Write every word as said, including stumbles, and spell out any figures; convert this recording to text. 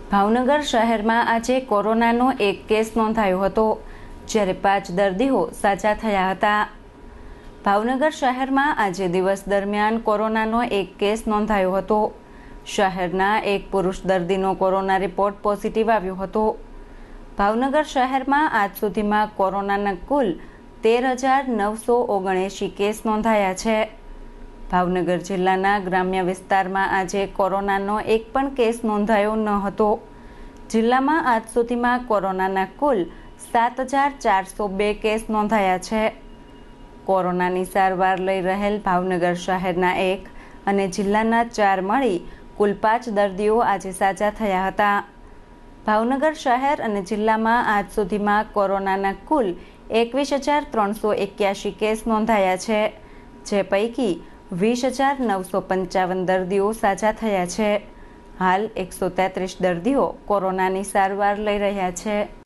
ભાવનગર શહેરમાં આજે કોરોનાનો એક કેસ નોંધાયો હતો, જ્યારે પાંચ દર્દીઓ સાજા થયા હતા। ભાવનગર શહેરમાં આજે દિવસ દરમિયાન કોરોનાનો એક કેસ નોંધાયો હતો। શહેરના એક પુરુષ દર્દીનો કોરોના રિપોર્ટ પોઝિટિવ આવ્યો હતો। ભાવનગર શહેરમાં આજ સુધીમાં કોરોનાના કુલ તેર હજાર નવસો ઓગણએંશી કેસ નોંધાયા છે। ભાવનગર જિલ્લાના ગ્રામ્ય વિસ્તારમાં આજે કોરોનાનો એક પણ કેસ નોંધાયો ન હતો। જિલ્લામાં આજ સુધીમાં કોરોનાના કુલ સાત હજાર ચારસો બે કેસ નોંધાયા છે। કોરોનાની સારવાર લઈ રહેલ ભાવનગર શહેરના એક અને જિલ્લાના ચાર મળી કુલ પાંચ દર્દીઓ આજે સાજા થયા હતા। ભાવનગર શહેર અને જિલ્લામાં આજ સુધીમાં કોરોનાના કુલ એકવીસ હજાર ત્રણસો એક્યાસી કેસ નોંધાયા છે, જે પૈકી વીસ હજાર નવસો પંચાવન દર્દીઓ સાજા થયા છે। હાલ એકસો તેત્રીસ દર્દીઓ કોરોનાની સારવાર લઈ રહ્યા છે।